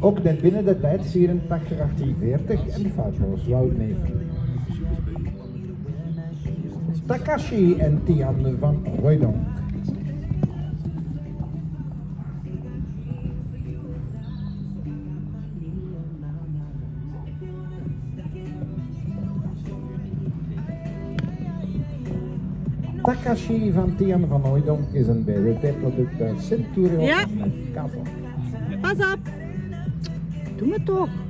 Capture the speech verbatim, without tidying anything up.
Ook net binnen de tijd vierentachtig achtenveertig en foutloos Wout Neef. Takashi en Tian van Hooijdonk. Takashi van Tian van Hooijdonk is een B W T-product uit Centurion Ja. met Kavel. Pas op! Doe me toch!